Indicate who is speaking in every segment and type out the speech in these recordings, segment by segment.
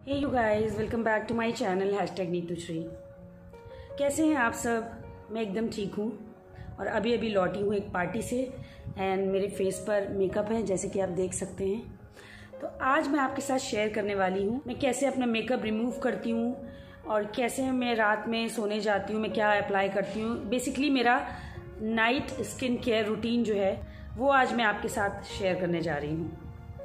Speaker 1: Hey you guys, welcome back to my channel #Neetushree. कैसे हैं आप सब? मैं एकदम ठीक हूँ और अभी अभी लौटी हूँ एक पार्टी से एंड मेरे फेस पर मेकअप है, जैसे कि आप देख सकते हैं। तो आज मैं आपके साथ शेयर करने वाली हूँ मैं कैसे अपना मेकअप रिमूव करती हूँ और कैसे मैं रात में सोने जाती हूँ, मैं क्या अप्लाई करती हूँ। बेसिकली मेरा नाइट स्किन केयर रूटीन जो है वो आज मैं आपके साथ शेयर करने जा रही हूँ।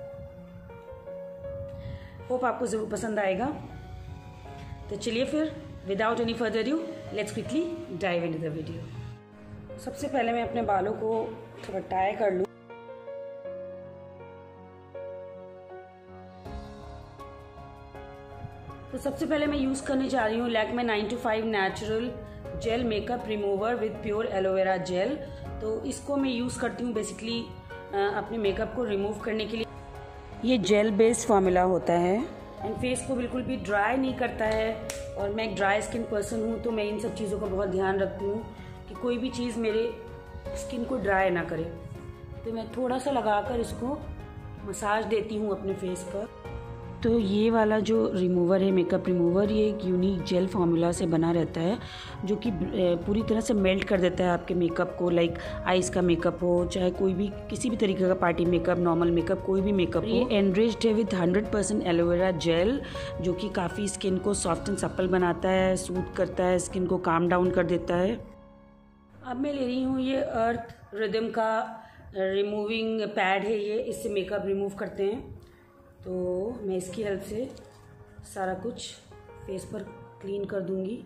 Speaker 1: होप आपको ज़रूर पसंद आएगा। तो चलिए फिर without any further due let's quickly dive into the video. सबसे पहले मैं अपने बालों को थोड़ा टाई कर लूँ। तो सबसे पहले मैं यूज़ करने जा रही हूँ Lakme 9to5 natural gel makeup remover with pure aloe vera gel. तो इसको मैं यूज़ करती हूँ बेसिकली अपने मेकअप को रिमूव करने के लिए। ये जेल बेस्ड फॉर्मूला होता है एंड फेस को बिल्कुल भी ड्राई नहीं करता है और मैं एक ड्राई स्किन पर्सन हूँ, तो मैं इन सब चीज़ों का बहुत ध्यान रखती हूँ कि कोई भी चीज़ मेरे स्किन को ड्राई ना करे। तो मैं थोड़ा सा लगाकर इसको मसाज देती हूँ अपने फेस पर। तो ये वाला जो रिमूवर है, मेकअप रिमूवर, ये एक यूनिक जेल फार्मूला से बना रहता है जो कि पूरी तरह से मेल्ट कर देता है आपके मेकअप को। लाइक आइज़ का मेकअप हो, चाहे कोई भी किसी भी तरीके का पार्टी मेकअप, नॉर्मल मेकअप, कोई भी मेकअप हो। ये एनरिच्ड है विद 100% एलोवेरा जेल जो कि काफ़ी स्किन को सॉफ्ट एंड सप्पल बनाता है, सूट करता है, स्किन को काम डाउन कर देता है। अब मैं ले रही हूँ ये अर्थ रिदम का रिमूविंग पैड है, ये इससे मेकअप रिमूव करते हैं। तो मैं इसकी हेल्प से सारा कुछ फेस पर क्लीन कर दूंगी।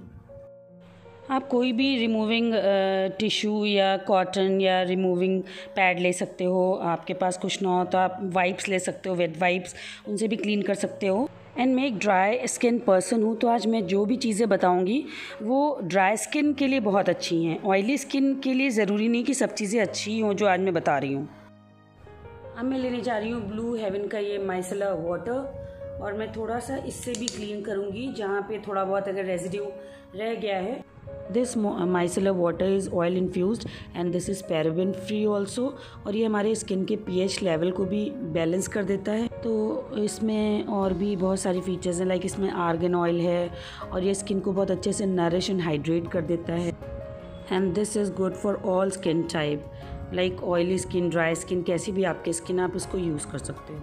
Speaker 1: आप कोई भी रिमूविंग टिश्यू या कॉटन या रिमूविंग पैड ले सकते हो। आपके पास कुछ ना हो तो आप वाइप्स ले सकते हो, वेट वाइप्स, उनसे भी क्लीन कर सकते हो। एंड मैं एक ड्राई स्किन पर्सन हूँ, तो आज मैं जो भी चीज़ें बताऊँगी वो ड्राई स्किन के लिए बहुत अच्छी हैं। ऑयली स्किन के लिए ज़रूरी नहीं कि सब चीज़ें अच्छी हों जो आज मैं बता रही हूँ। अब मैं लेने जा रही हूँ ब्लू हेवन का ये माइसेलर वाटर और मैं थोड़ा सा इससे भी क्लीन करूँगी जहाँ पे थोड़ा बहुत अगर रेजिड्यू रह गया है। This micellar water is oil infused and this is paraben free also, और ये हमारे स्किन के pH लेवल को भी बैलेंस कर देता है। तो इसमें और भी बहुत सारी फीचर्स हैं, लाइक इसमें आर्गन ऑयल है और ये स्किन को बहुत अच्छे से नरिश एंड हाइड्रेट कर देता है। And this is good for all skin type, like oily skin, dry skin, कैसी भी आपकी स्किन, आप इसको यूज़ कर सकते हो।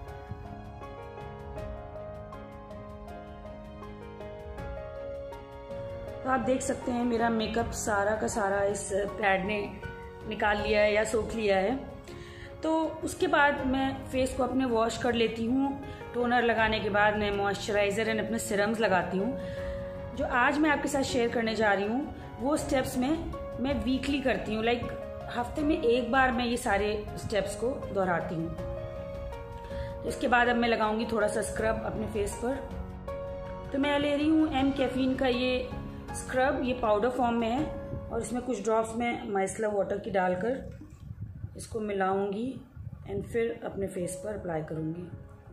Speaker 1: तो आप देख सकते हैं मेरा मेकअप सारा का सारा इस पैड ने निकाल लिया है या सोख लिया है। तो उसके बाद मैं फेस को अपने वॉश कर लेती हूँ। टोनर लगाने के बाद मैं मॉइस्चराइज़र एंड अपने सिरम्स लगाती हूँ। जो आज मैं आपके साथ शेयर करने जा रही हूँ वो स्टेप्स में मैं वीकली करती हूँ, लाइक हफ्ते में एक बार मैं ये सारे स्टेप्स को दोहराती हूँ। तो इसके बाद अब मैं लगाऊंगी थोड़ा सा स्क्रब अपने फेस पर। तो मैं ले रही हूँ एम कैफीन का ये स्क्रब, ये पाउडर फॉर्म में है और इसमें कुछ ड्रॉप्स में माइसेलर वाटर की डालकर इसको मिलाऊंगी एंड फिर अपने फेस पर अप्लाई करूंगी।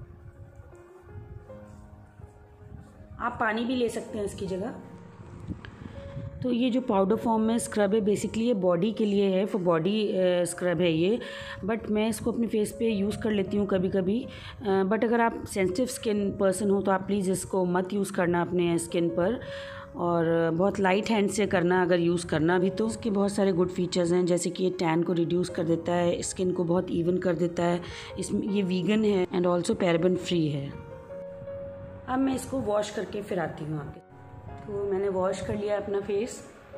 Speaker 1: आप पानी भी ले सकते हैं इसकी जगह। तो ये जो पाउडर फॉर्म में स्क्रब है बेसिकली ये बॉडी के लिए है, फॉर बॉडी स्क्रब है ये, बट मैं इसको अपने फेस पे यूज़ कर लेती हूँ कभी कभी। बट अगर आप सेंसिटिव स्किन पर्सन हो तो आप प्लीज़ इसको मत यूज़ करना अपने स्किन पर, और बहुत लाइट हैंड से करना अगर यूज़ करना भी। तो इसके बहुत सारे गुड फीचर्स हैं, जैसे कि ये टैन को रिड्यूस कर देता है, स्किन को बहुत इवन कर देता है। इसमें ये वीगन है एंड ऑल्सो पैराबेन फ्री है। अब मैं इसको वॉश करके फिर आती हूँ आगे। तो मैंने वॉश कर लिया अपना फेस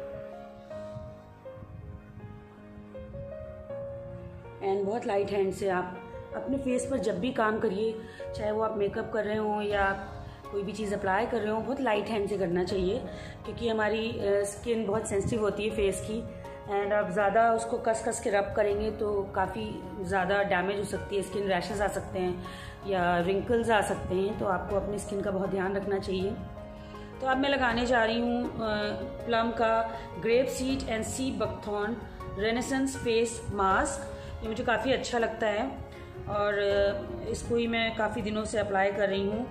Speaker 1: एंड बहुत लाइट हैंड से आप अपने फेस पर जब भी काम करिए, चाहे वो आप मेकअप कर रहे हो या कोई भी चीज़ अप्लाई कर रहे हो, बहुत लाइट हैंड से करना चाहिए क्योंकि हमारी स्किन बहुत सेंसिटिव होती है फेस की। एंड आप ज़्यादा उसको कस के रब करेंगे तो काफ़ी ज़्यादा डैमेज हो सकती है, स्किन रैशेस आ सकते हैं या रिंकल्स आ सकते हैं। तो आपको अपनी स्किन का बहुत ध्यान रखना चाहिए। तो अब मैं लगाने जा रही हूँ प्लम का grape seed and sea buckthorn renaissance face mask. ये मुझे काफ़ी अच्छा लगता है और इसको ही मैं काफ़ी दिनों से अप्लाई कर रही हूँ।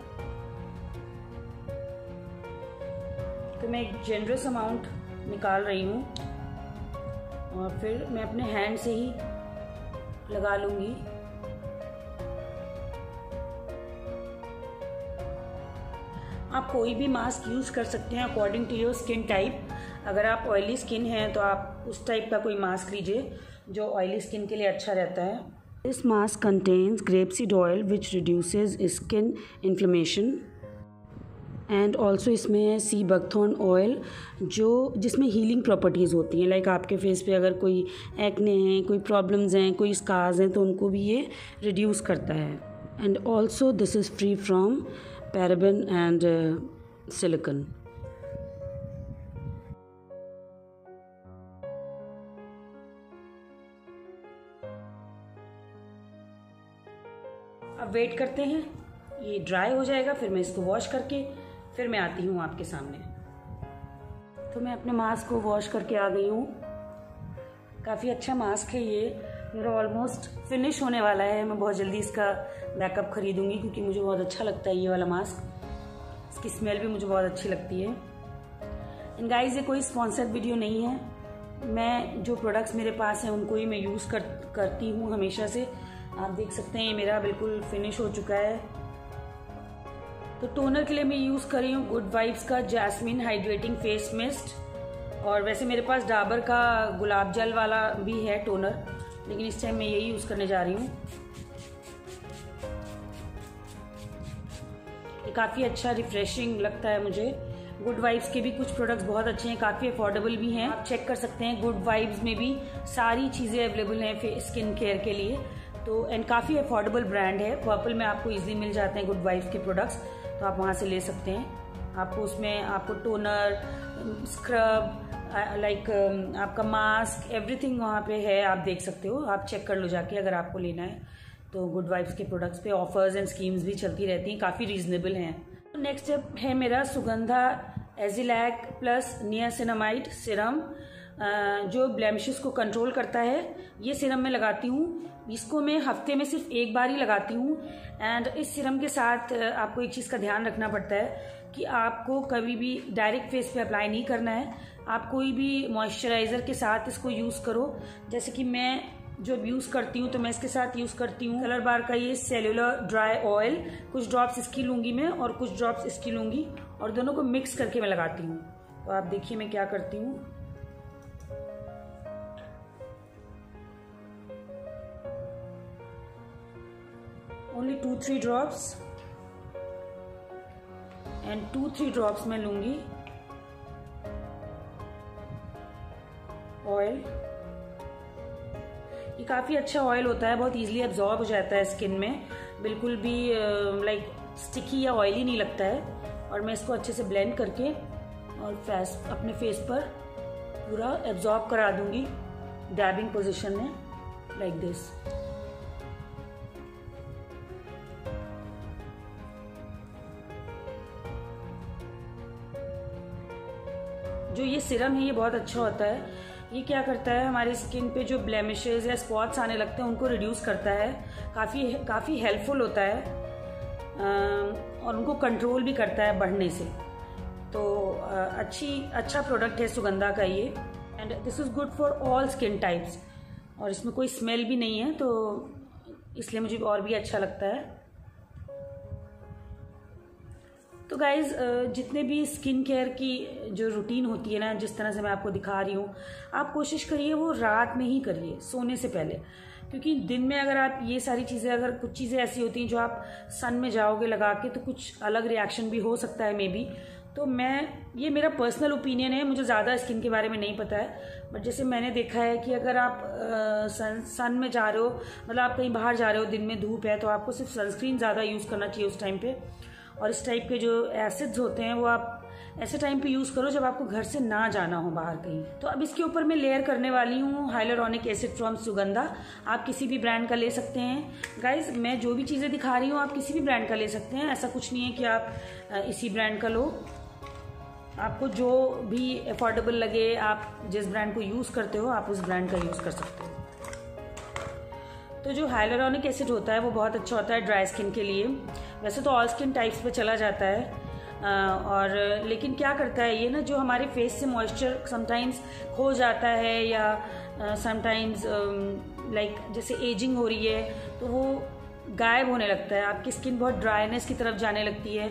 Speaker 1: तो मैं एक जेनरस अमाउंट निकाल रही हूँ और फिर मैं अपने हैंड से ही लगा लूँगी। आप कोई भी मास्क यूज़ कर सकते हैं according to your skin type. अगर आप ऑयली स्किन है तो आप उस टाइप का कोई मास्क लीजिए जो ऑयली स्किन के लिए अच्छा रहता है। This mask contains grapeseed oil which reduces skin inflammation and also इसमें है सी बकथॉर्न ऑयल जिसमें हीलिंग प्रॉपर्टीज़ होती हैं। लाइक आपके फेस पे अगर कोई एक्ने हैं, कोई प्रॉब्लम्स हैं, कोई स्कार्स हैं तो उनको भी ये रिड्यूस करता है। And also this is free from paraben and silicone. अब वेट करते हैं, ये ड्राई हो जाएगा, फिर मैं इसको वॉश करके फिर मैं आती हूँ आपके सामने। तो मैं अपने मास्क को वॉश करके आ गई हूँ। काफ़ी अच्छा मास्क है ये, मेरा ऑलमोस्ट फिनिश होने वाला है। मैं बहुत जल्दी इसका बैकअप खरीदूंगी क्योंकि मुझे बहुत अच्छा लगता है ये वाला मास्क। इसकी स्मेल भी मुझे बहुत अच्छी लगती है। एंड गाइस, ये कोई स्पॉन्सर्ड वीडियो नहीं है, मैं जो प्रोडक्ट्स मेरे पास हैं उनको ही मैं यूज़ करती हूँ हमेशा से। आप देख सकते हैं ये मेरा बिल्कुल फिनिश हो चुका है। तो टोनर के लिए मैं यूज़ कर रही हूँ गुड वाइब्स का जैस्मिन हाइड्रेटिंग फेस मिस्ट, और वैसे मेरे पास डाबर का गुलाब जल वाला भी है टोनर, लेकिन इस टाइम मैं यही यूज़ करने जा रही हूँ। ये काफ़ी अच्छा रिफ्रेशिंग लगता है मुझे। गुड वाइब्स के भी कुछ प्रोडक्ट्स बहुत अच्छे हैं, काफ़ी अफोर्डेबल भी हैं। आप चेक कर सकते हैं, गुड वाइब्स में भी सारी चीज़ें अवेलेबल हैं स्किन केयर के लिए। तो एंड काफ़ी अफोर्डेबल ब्रांड है, पर्पल में आपको इजीली मिल जाते हैं गुड वाइब्स के प्रोडक्ट्स, तो आप वहाँ से ले सकते हैं। आपको उसमें आपको टोनर, स्क्रब, लाइक आपका मास्क, एवरीथिंग वहाँ पे है, आप देख सकते हो। आप चेक कर लो जाके अगर आपको लेना है तो। गुड वाइब्स के प्रोडक्ट्स पे ऑफर्स एंड स्कीम्स भी चलती रहती हैं, काफ़ी रीजनेबल हैं। तो नेक्स्ट स्टेप है मेरा Sugandha azelaic plus niacinamide serum, जो ब्लेमिशेस को कंट्रोल करता है। ये सीरम मैं लगाती हूँ, इसको मैं हफ्ते में सिर्फ एक बार ही लगाती हूँ। एंड इस सीरम के साथ आपको एक चीज़ का ध्यान रखना पड़ता है कि आपको कभी भी डायरेक्ट फेस पे अप्लाई नहीं करना है। आप कोई भी मॉइस्चराइज़र के साथ इसको यूज़ करो। जैसे कि मैं जो यूज़ करती हूँ तो मैं इसके साथ यूज़ करती हूँ कलर बार का ये सेलुलर ड्राई ऑयल। कुछ ड्रॉप्स इसकी लूँगी मैं और कुछ ड्रॉप्स इसकी लूँगी, और दोनों को मिक्स करके मैं लगाती हूँ। तो आप देखिए मैं क्या करती हूँ। ओनली 2-3 ड्रॉप्स एंड 2-3 ड्रॉप्स मैं लूँगी ऑयल। ये काफ़ी अच्छा ऑयल होता है, बहुत इजीली एब्जॉर्ब हो जाता है स्किन में, बिल्कुल भी लाइक स्टिकी या ऑयली नहीं लगता है। और मैं इसको अच्छे से ब्लेंड करके और अपने फेस पर पूरा एब्जॉर्ब करा दूंगी डैबिंग पोजीशन में, लाइक दिस। जो ये सीरम है ये बहुत अच्छा होता है। ये क्या करता है, हमारी स्किन पे जो ब्लेमिशेस या स्पॉट्स आने लगते हैं उनको रिड्यूस करता है, काफ़ी हेल्पफुल होता है, और उनको कंट्रोल भी करता है बढ़ने से। तो अच्छा प्रोडक्ट है सुगंधा का ये। And this is good for all skin types, और इसमें कोई स्मेल भी नहीं है, तो इसलिए मुझे और भी अच्छा लगता है। तो गाइज़, जितने भी स्किन केयर की जो रूटीन होती है ना, जिस तरह से मैं आपको दिखा रही हूँ, आप कोशिश करिए वो रात में ही करिए, सोने से पहले। क्योंकि दिन में अगर आप ये सारी चीज़ें, अगर कुछ चीज़ें ऐसी होती हैं जो आप सन में जाओगे लगा के तो कुछ अलग रिएक्शन भी हो सकता है मे बी। तो ये मेरा पर्सनल ओपिनियन है, मुझे ज़्यादा स्किन के बारे में नहीं पता है, बट जैसे मैंने देखा है कि अगर आप सन में जा रहे हो, मतलब आप कहीं बाहर जा रहे हो, दिन में धूप है, तो आपको सिर्फ सनस्क्रीन ज़्यादा यूज़ करना चाहिए उस टाइम पे। और इस टाइप के जो एसिड्स होते हैं वो आप ऐसे टाइम पे यूज़ करो जब आपको घर से ना जाना हो बाहर कहीं। तो अब इसके ऊपर मैं लेयर करने वाली हूँ हाइलुरोनिक एसिड फ्रॉम सुगंधा। आप किसी भी ब्रांड का ले सकते हैं गाइज, मैं जो भी चीज़ें दिखा रही हूँ आप किसी भी ब्रांड का ले सकते हैं, ऐसा कुछ नहीं है कि आप इसी ब्रांड का लो। आपको जो भी अफोर्डेबल लगे, आप जिस ब्रांड को यूज़ करते हो आप उस ब्रांड का यूज़ कर सकते हो। तो जो हाइलुरोनिक एसिड होता है वो बहुत अच्छा होता है ड्राई स्किन के लिए। वैसे तो ऑल स्किन टाइप्स पे चला जाता है, और लेकिन क्या करता है ये ना, जो हमारे फेस से मॉइस्चर समटाइम्स खो जाता है, या समटाइम्स लाइक जैसे एजिंग हो रही है तो वो गायब होने लगता है, आपकी स्किन बहुत ड्राइनेस की तरफ जाने लगती है।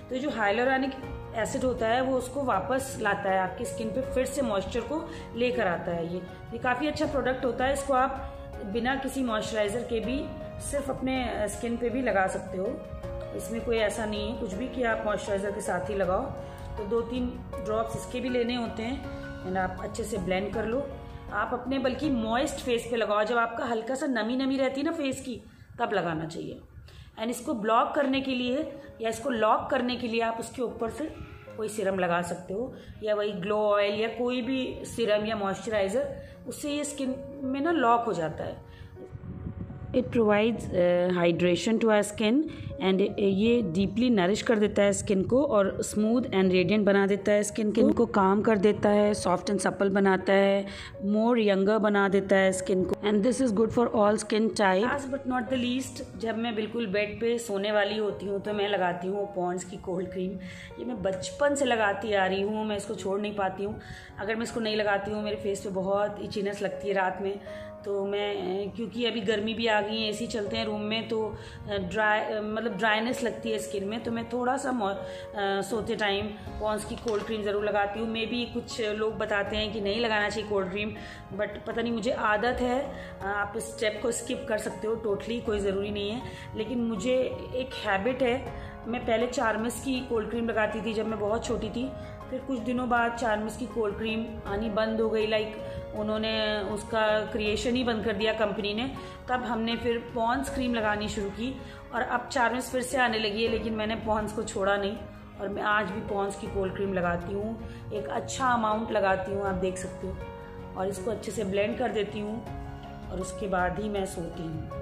Speaker 1: तो जो हाइलोरानिक एसिड होता है वो उसको वापस लाता है, आपकी स्किन पे फिर से मॉइस्चर को लेकर आता है। ये काफ़ी अच्छा प्रोडक्ट होता है। इसको आप बिना किसी मॉइस्चराइज़र के भी सिर्फ अपने स्किन पे भी लगा सकते हो। इसमें कोई ऐसा नहीं है कुछ भी कि आप मॉइस्चराइज़र के साथ ही लगाओ। तो 2-3 ड्रॉप्स इसके भी लेने होते हैं एंड आप अच्छे से ब्लेंड कर लो। आप अपने बल्कि मॉइस्ट फेस पे लगाओ, जब आपका हल्का सा नमी नमी रहती है ना फेस की, तब लगाना चाहिए। एंड इसको ब्लॉक करने के लिए या इसको लॉक करने के लिए आप उसके ऊपर से कोई सीरम लगा सकते हो, या वही ग्लो ऑयल या कोई भी सीरम या मॉइस्चराइज़र, उससे ये स्किन में ना लॉक हो जाता है। It provides hydration to our skin and ये डीपली नरिश कर देता है स्किन को और स्मूथ एंड रेडिएंट बना देता है स्किन को काम कर देता है, सॉफ्ट एंड सपल बनाता है, मोर यंगर बना देता है स्किन को। And this is good for all skin type. Last but not the least, जब मैं बिल्कुल बेड पे सोने वाली होती हूँ तो मैं लगाती हूँ पॉन्ड्स की कोल्ड क्रीम। ये मैं बचपन से लगाती आ रही हूँ, मैं इसको छोड़ नहीं पाती हूँ। अगर मैं इसको नहीं लगाती हूँ मेरे फेस पे बहुत इचीनेस लगती है रात में। तो मैं, क्योंकि अभी गर्मी भी आ गई है, एसी चलते हैं रूम में, तो ड्राइनेस लगती है स्किन में, तो मैं थोड़ा सा सोते टाइम पॉन्ड्स की कोल्ड क्रीम ज़रूर लगाती हूँ। मे बी कुछ लोग बताते हैं कि नहीं लगाना चाहिए कोल्ड क्रीम, बट पता नहीं मुझे आदत है। आप इस स्टेप को स्किप कर सकते हो, टोटली कोई ज़रूरी नहीं है, लेकिन मुझे एक हैबिट है। मैं पहले चार्मस की कोल्ड क्रीम लगाती थी जब मैं बहुत छोटी थी, फिर कुछ दिनों बाद चार्मस की कोल्ड क्रीम आनी बंद हो गई, उन्होंने उसका क्रिएशन ही बंद कर दिया कंपनी ने। तब हमने फिर पॉन्ड्स क्रीम लगानी शुरू की और अब चार्मस फिर से आने लगी है, लेकिन मैंने पॉन्ड्स को छोड़ा नहीं और मैं आज भी पॉन्ड्स की कोल्ड क्रीम लगाती हूँ। एक अच्छा अमाउंट लगाती हूँ, आप देख सकते हो, और इसको अच्छे से ब्लेंड कर देती हूँ और उसके बाद ही मैं सोती हूँ।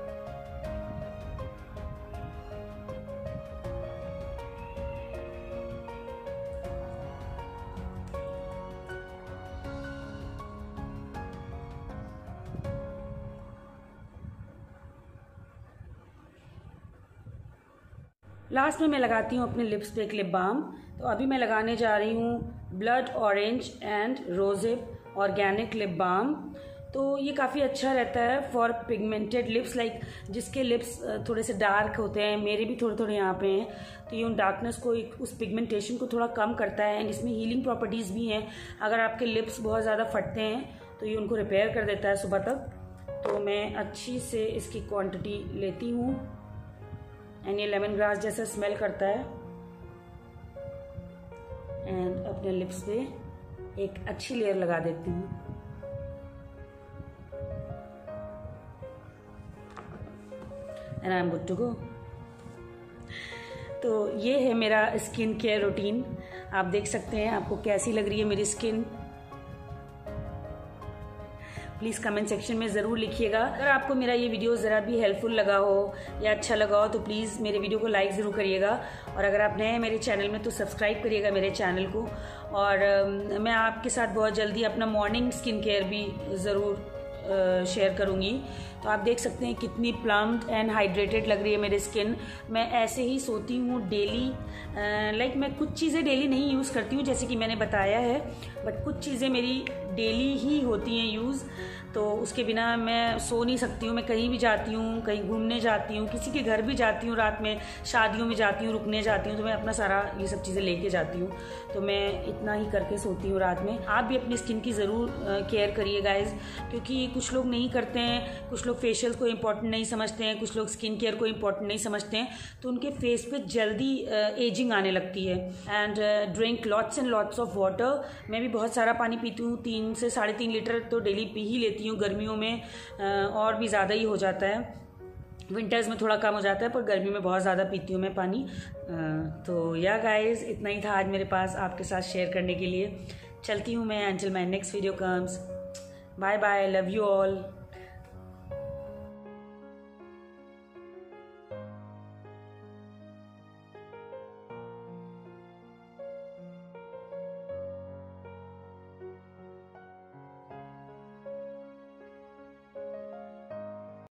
Speaker 1: लास्ट में मैं लगाती हूँ अपने लिप्स पे एक लिप बाम। तो अभी मैं लगाने जा रही हूँ blood orange and rosehip organic lip balm. तो ये काफ़ी अच्छा रहता है फॉर पिगमेंटेड लिप्स, जिसके लिप्स थोड़े से डार्क होते हैं, मेरे भी थोड़े थोड़े यहाँ पे हैं, तो ये उन डार्कनेस को, उस पिगमेंटेशन को थोड़ा कम करता है। एंड इसमें हीलिंग प्रॉपर्टीज़ भी हैं। अगर आपके लिप्स बहुत ज़्यादा फटते हैं तो ये उनको रिपेयर कर देता है सुबह तक। तो मैं अच्छी से इसकी क्वांटिटी लेती हूँ एंड ये लेमन ग्रास जैसा स्मेल करता है। एंड अपने लिप्स पे एक अच्छी लेयर लगा देती हूँ। And I am good to go. तो ये है मेरा स्किन केयर रूटीन। आप देख सकते हैं आपको कैसी लग रही है मेरी स्किन। प्लीज़ कमेंट सेक्शन में ज़रूर लिखिएगा। अगर आपको मेरा ये वीडियो ज़रा भी हेल्पफुल लगा हो या अच्छा लगा हो तो प्लीज़ मेरे वीडियो को लाइक ज़रूर करिएगा। और अगर आप नए हैं मेरे चैनल में तो सब्सक्राइब करिएगा मेरे चैनल को। और मैं आपके साथ बहुत जल्दी अपना मॉर्निंग स्किन केयर भी ज़रूर शेयर करूँगी। तो आप देख सकते हैं कितनी प्लम्ड एंड हाइड्रेटेड लग रही है मेरी स्किन। मैं ऐसे ही सोती हूँ डेली। मैं कुछ चीज़ें डेली नहीं यूज़ करती हूँ जैसे कि मैंने बताया है, बट कुछ चीज़ें मेरी डेली ही होती हैं यूज़। तो उसके बिना मैं सो नहीं सकती हूँ। मैं कहीं भी जाती हूँ, कहीं घूमने जाती हूँ, किसी के घर भी जाती हूँ, रात में शादियों में जाती हूँ, रुकने जाती हूँ, तो मैं अपना सारा ये सब चीज़ें लेके जाती हूँ। तो मैं इतना ही करके सोती हूँ रात में। आप भी अपनी स्किन की ज़रूर केयर करिए गाइज, क्योंकि कुछ लोग नहीं करते हैं। कुछ लोग फेशियल को इम्पॉर्टेंट नहीं समझते हैं, कुछ लोग स्किन केयर को इम्पॉर्टेंट नहीं समझते हैं, तो उनके फेस पे जल्दी एजिंग आने लगती है। And drink lots and lots of water. मैं भी बहुत सारा पानी पीती हूँ, 3 से 3.5 लीटर तो डेली पी ही लेती हूँ। गर्मियों में और भी ज़्यादा ही हो जाता है, विंटर्स में थोड़ा कम हो जाता है, पर गर्मी में बहुत ज़्यादा पीती हूँ मैं पानी। तो या गाइज इतना ही था आज मेरे पास आपके साथ शेयर करने के लिए। चलती हूँ मैं, until my next video comes. Bye bye, love you all.